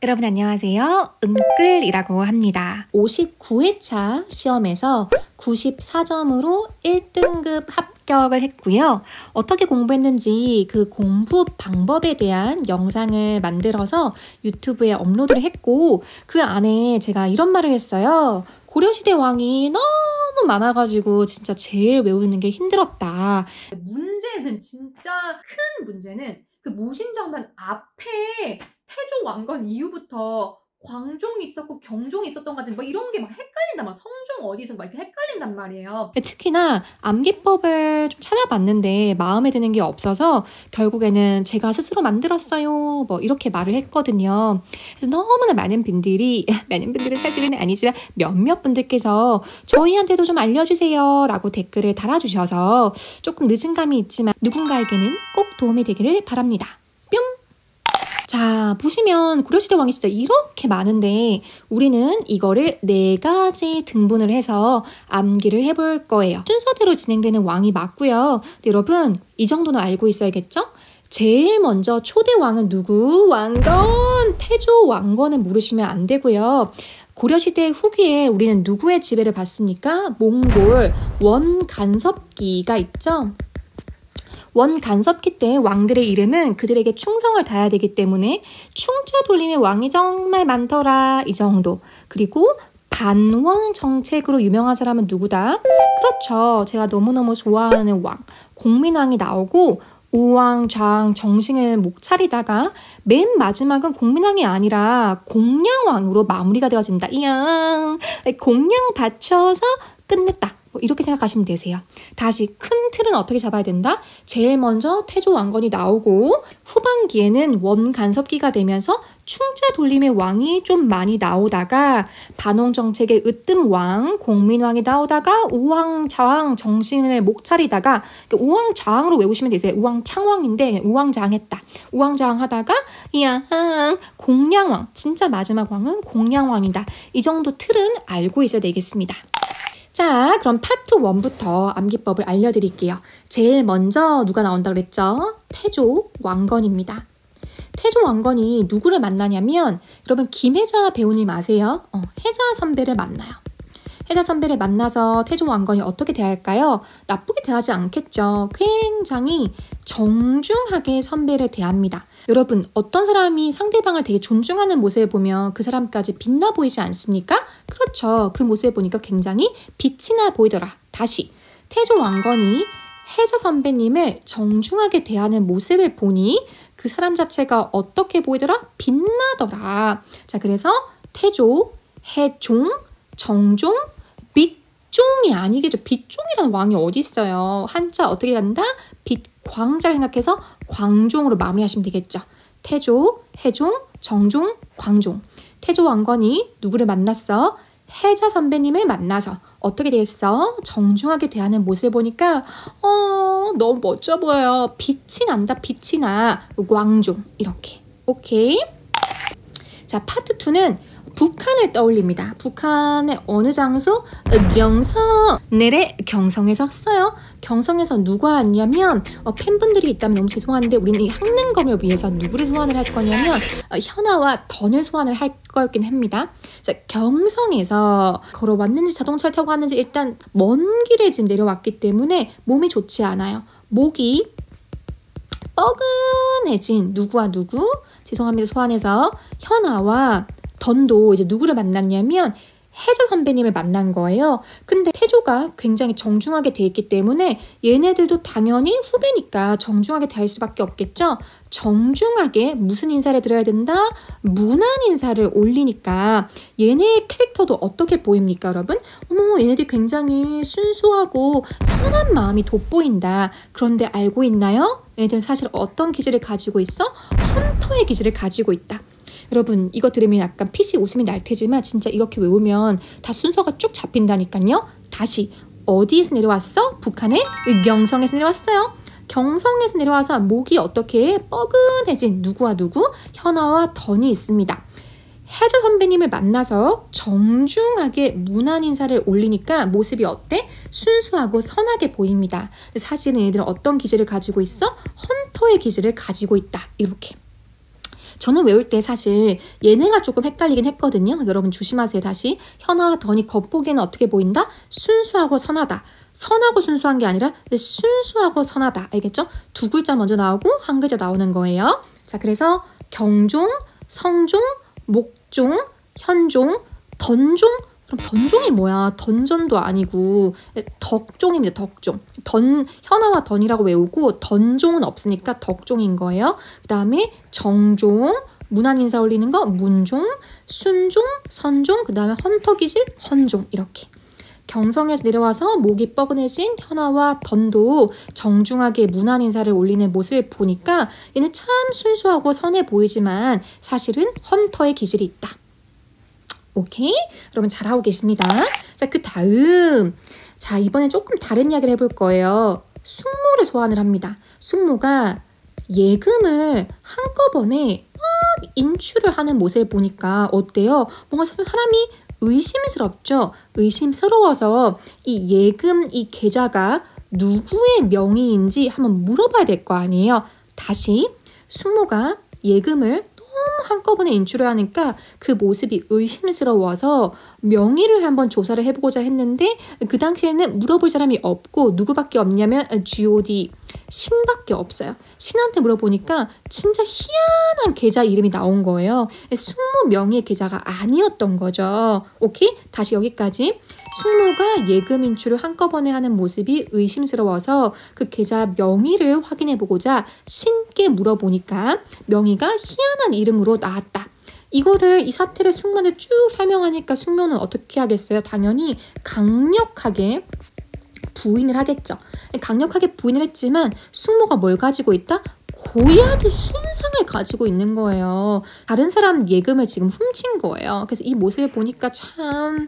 여러분 안녕하세요. 은끌이라고 합니다. 59회차 시험에서 94점으로 1등급 합격을 했고요. 어떻게 공부했는지 그 공부 방법에 대한 영상을 만들어서 유튜브에 업로드를 했고, 그 안에 제가 이런 말을 했어요. 고려시대 왕이 너무 많아가지고 진짜 제일 외우는 게 힘들었다. 문제는 진짜 큰 문제는 그 무신정변 앞에 태조 왕건 이후부터 광종이 있었고 경종이 있었던 것 같은데 이런 게 막 헷갈린다. 막 성종 어디서 막 이렇게 헷갈린단 말이에요. 특히나 암기법을 좀 찾아봤는데 마음에 드는 게 없어서 결국에는 제가 스스로 만들었어요. 이렇게 말을 했거든요. 그래서 너무나 많은 분들은 사실은 아니지만 몇몇 분들께서 저희한테도 좀 알려주세요 라고 댓글을 달아주셔서 조금 늦은 감이 있지만 누군가에게는 꼭 도움이 되기를 바랍니다. 뿅! 자, 보시면 고려시대 왕이 진짜 이렇게 많은데 우리는 이거를 4가지 등분을 해서 암기를 해볼 거예요. 순서대로 진행되는 왕이 맞고요. 근데 여러분 이 정도는 알고 있어야겠죠? 제일 먼저 초대 왕은 누구? 왕건! 태조 왕건은 모르시면 안 되고요. 고려시대 후기에 우리는 누구의 지배를 받습니까? 몽골 원간섭기가 있죠? 원간섭기 때 왕들의 이름은 그들에게 충성을 다해야 되기 때문에 충자 돌림의 왕이 정말 많더라 이 정도. 그리고 반원 정책으로 유명한 사람은 누구다? 그렇죠. 제가 너무너무 좋아하는 왕 공민왕이 나오고 우왕, 좌왕, 정신을 목 차리다가 맨 마지막은 공민왕이 아니라 공양왕으로 마무리가 되어진다. 이야, 공양 바쳐서 끝냈다. 이렇게 생각하시면 되세요. 다시 큰 틀은 어떻게 잡아야 된다? 제일 먼저 태조 왕건이 나오고 후반기에는 원간섭기가 되면서 충자 돌림의 왕이 좀 많이 나오다가 반홍 정책의 으뜸 왕 공민왕이 나오다가 우왕, 좌왕 정신을 목 차리다가 우왕, 좌왕으로 외우시면 되세요. 우왕, 창왕인데 우왕좌왕했다. 우왕좌왕 하다가 이야 공양왕 진짜 마지막 왕은 공양왕이다. 이 정도 틀은 알고 있어야 되겠습니다. 자, 그럼 파트 1부터 암기법을 알려드릴게요. 제일 먼저 누가 나온다고 그랬죠? 태조 왕건입니다. 태조 왕건이 누구를 만나냐면 여러분 김혜자 배우님 아세요? 혜자 선배를 만나요. 혜자 선배를 만나서 태조 왕건이 어떻게 대할까요? 나쁘게 대하지 않겠죠. 굉장히 정중하게 선배를 대합니다. 여러분 어떤 사람이 상대방을 되게 존중하는 모습을 보면 그 사람까지 빛나 보이지 않습니까? 그렇죠. 그 모습을 보니까 굉장히 빛이 나 보이더라. 다시 태조 왕건이 혜자 선배님을 정중하게 대하는 모습을 보니 그 사람 자체가 어떻게 보이더라? 빛나더라. 자, 그래서 태조, 해종, 정종, 빛종이 아니겠죠. 빛종이라는 왕이 어디 있어요? 한자 어떻게 간다? 빛광자를 생각해서 광종으로 마무리하시면 되겠죠. 태조, 해종, 정종, 광종. 태조 왕건이 누구를 만났어? 혜자 선배님을 만나서 어떻게 됐어? 정중하게 대하는 모습을 보니까 너무 멋져 보여요. 빛이 난다. 빛이 나. 광종 이렇게. 오케이. 자, 파트 2는 북한을 떠올립니다. 북한의 어느 장소? 경성. 내래 경성에서 써요. 경성에서 누가 왔냐면 팬분들이 있다면 너무 죄송한데 우리는 이 학능검을 위해서 누구를 소환을 할 거냐면 현아와 던을 소환을 할 거였긴 합니다. 자, 경성에서 걸어왔는지 자동차를 타고 왔는지 일단 먼 길을 지금 내려왔기 때문에 몸이 좋지 않아요. 목이 뻐근해진 누구와 누구? 죄송합니다. 소환해서 현아와 던도 이제 누구를 만났냐면 혜자 선배님을 만난 거예요. 근데 태조가 굉장히 정중하게 돼 있기 때문에 얘네들도 당연히 후배니까 정중하게 대할 수밖에 없겠죠. 정중하게 무슨 인사를 드려야 된다? 문안 인사를 올리니까 얘네의 캐릭터도 어떻게 보입니까, 여러분? 어머, 얘네들 굉장히 순수하고 선한 마음이 돋보인다. 그런데 알고 있나요? 얘네들은 사실 어떤 기질을 가지고 있어? 헌터의 기질을 가지고 있다. 여러분 이거 들으면 약간 피식 웃음이 날 테지만 진짜 이렇게 외우면 다 순서가 쭉 잡힌다니까요. 다시 어디에서 내려왔어? 북한의 의경성에서 내려왔어요. 경성에서 내려와서 목이 어떻게 뻐근해진 누구와 누구? 현아와 던이 있습니다. 혜자 선배님을 만나서 정중하게 문안 인사를 올리니까 모습이 어때? 순수하고 선하게 보입니다. 사실은 얘들은 어떤 기질을 가지고 있어? 헌터의 기질을 가지고 있다. 이렇게. 저는 외울 때 사실 얘네가 조금 헷갈리긴 했거든요. 여러분 조심하세요. 다시 현아와 던이 겉보기에는 어떻게 보인다? 순수하고 선하다. 선하고 순수한 게 아니라 순수하고 선하다. 알겠죠? 두 글자 먼저 나오고 한 글자 나오는 거예요. 자, 그래서 경종, 성종, 목종, 현종, 던종. 그럼 던종이 뭐야? 던전도 아니고 덕종입니다. 덕종. 현아와 던이라고 외우고 던종은 없으니까 덕종인 거예요. 그 다음에 정종, 문안 인사 올리는 거 문종, 순종, 선종, 그 다음에 헌터기질, 헌종 이렇게. 경성에서 내려와서 목이 뻐근해진 현아와 던도 정중하게 문안 인사를 올리는 모습을 보니까 얘는 참 순수하고 선해 보이지만 사실은 헌터의 기질이 있다. 오케이? 여러분 잘하고 계십니다. 자, 그 다음. 자, 이번엔 조금 다른 이야기를 해볼 거예요. 숙모를 소환을 합니다. 숙모가 예금을 한꺼번에 막 인출을 하는 모습을 보니까 어때요? 뭔가 사람이 의심스럽죠? 의심스러워서 이 예금, 이 계좌가 누구의 명의인지 한번 물어봐야 될 거 아니에요? 다시 숙모가 예금을 한꺼번에 인출을 하니까 그 모습이 의심스러워서 명의를 한번 조사를 해보고자 했는데 그 당시에는 물어볼 사람이 없고 누구밖에 없냐면 G.O.D 신밖에 없어요. 신한테 물어보니까 진짜 희한한 계좌 이름이 나온 거예요. 숙모 명의의 계좌가 아니었던 거죠. 오케이? 다시 여기까지. 숙모가 예금 인출을 한꺼번에 하는 모습이 의심스러워서 그 계좌 명의를 확인해보고자 신께 물어보니까 명의가 희한한 이름으로 나왔다. 이 사태를 숙모한테 쭉 설명하니까 숙모는 어떻게 하겠어요? 당연히 강력하게 부인을 하겠죠. 강력하게 부인을 했지만 숙모가 뭘 가지고 있다? 고야의 신상을 가지고 있는 거예요. 다른 사람 예금을 지금 훔친 거예요. 그래서 이 모습을 보니까 참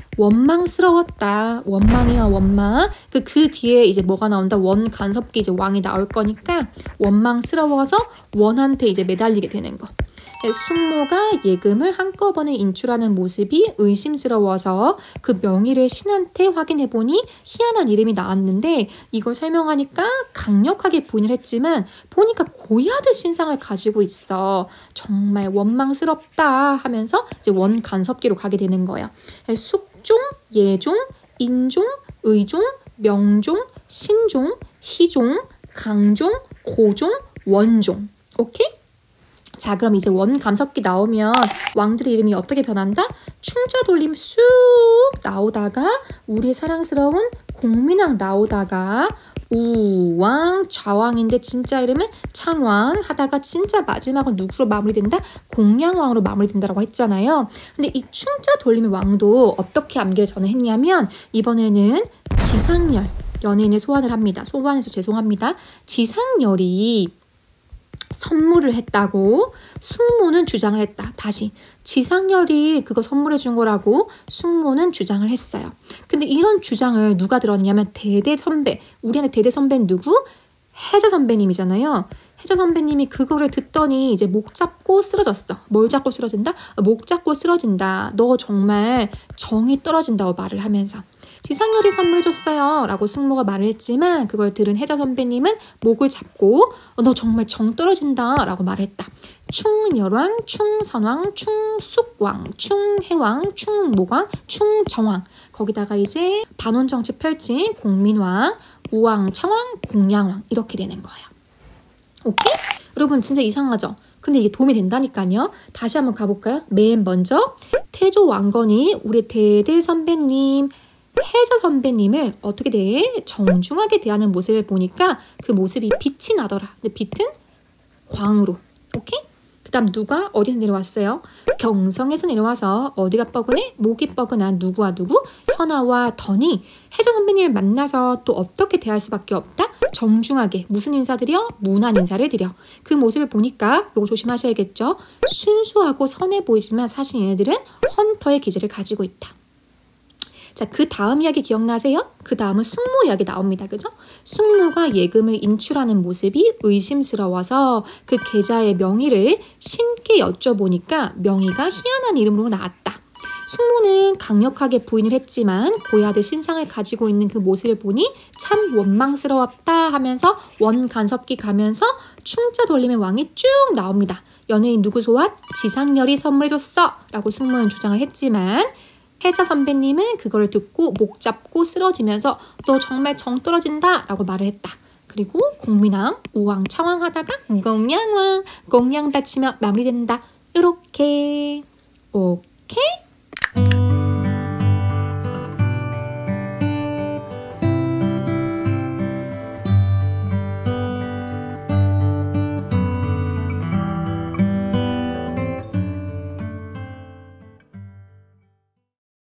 원망스러웠다. 원망이야, 원망. 그 뒤에 이제 뭐가 나온다? 원 간섭기 이제 왕이 나올 거니까 원망스러워서 원한테 이제 매달리게 되는 거. 숙모가 예금을 한꺼번에 인출하는 모습이 의심스러워서 그 명의를 신한테 확인해보니 희한한 이름이 나왔는데 이걸 설명하니까 강력하게 부인을 했지만 보니까 고야의 신상을 가지고 있어. 정말 원망스럽다 하면서 이제 원간섭기로 가게 되는 거예요. 숙종, 예종, 인종, 의종, 명종, 신종, 희종, 강종, 고종, 원종. 오케이? 자, 그럼 이제 원감섭기 나오면 왕들의 이름이 어떻게 변한다? 충자 돌림 쑥 나오다가 우리의 사랑스러운 공민왕 나오다가 우왕 좌왕인데 진짜 이름은 창왕 하다가 진짜 마지막은 누구로 마무리된다? 공양왕으로 마무리된다라고 했잖아요. 근데 이 충자 돌림의 왕도 어떻게 암기를 저는 했냐면 이번에는 지상열 연예인을 소환을 합니다. 소환해서 죄송합니다. 지상열이 선물을 했다고 숙모는 주장을 했다. 다시 지상열이 그거 선물해 준 거라고 숙모는 주장을 했어요. 근데 이런 주장을 누가 들었냐면 대대 선배, 우리한테 대대 선배는 누구? 혜자 선배님이잖아요. 혜자 선배님이 그거를 듣더니 이제 목 잡고 쓰러졌어. 뭘 잡고 쓰러진다? 목 잡고 쓰러진다. 너 정말 정이 떨어진다고 말을 하면서 지상열이 선물해줬어요 라고 숙모가 말을 했지만 그걸 들은 혜자 선배님은 목을 잡고 너 정말 정 떨어진다 라고 말했다. 충열왕, 충선왕, 충숙왕, 충해왕, 충목왕, 충정왕 거기다가 이제 반원정치 펼친 공민왕, 우왕창왕, 공양왕 이렇게 되는 거예요. 오케이? 여러분 진짜 이상하죠? 근데 이게 도움이 된다니까요. 다시 한번 가볼까요? 맨 먼저 태조 왕건이 우리 대대 선배님 혜자 선배님을 어떻게 돼? 정중하게 대하는 모습을 보니까 그 모습이 빛이 나더라. 근데 빛은 광으로. 오케이? 그 다음 누가 어디서 내려왔어요? 경성에서 내려와서 어디가 뻐근해? 목이 뻐근한 누구와 누구? 현아와 던이 혜자 선배님을 만나서 또 어떻게 대할 수밖에 없다? 정중하게 무슨 인사드려? 문안 인사를 드려. 그 모습을 보니까 이거 조심하셔야겠죠? 순수하고 선해 보이지만 사실 얘네들은 헌터의 기질을 가지고 있다. 자, 그 다음 이야기 기억나세요? 그 다음은 숙모 이야기 나옵니다. 그죠? 숙모가 예금을 인출하는 모습이 의심스러워서 그 계좌의 명의를 신께 여쭤보니까 명의가 희한한 이름으로 나왔다. 숙모는 강력하게 부인을 했지만 고야의 신상을 가지고 있는 그 모습을 보니 참 원망스러웠다 하면서 원간섭기 가면서 충자 돌림의 왕이 쭉 나옵니다. 연예인 누구 소환? 지상렬이 선물해줬어 라고 승무원 주장을 했지만 혜자 선배님은 그거를 듣고 목 잡고 쓰러지면서 너 정말 정 떨어진다 라고 말을 했다. 그리고 공민왕 우왕차왕하다가 공양왕 공양 다치며 마무리된다. 요렇게. 오케이.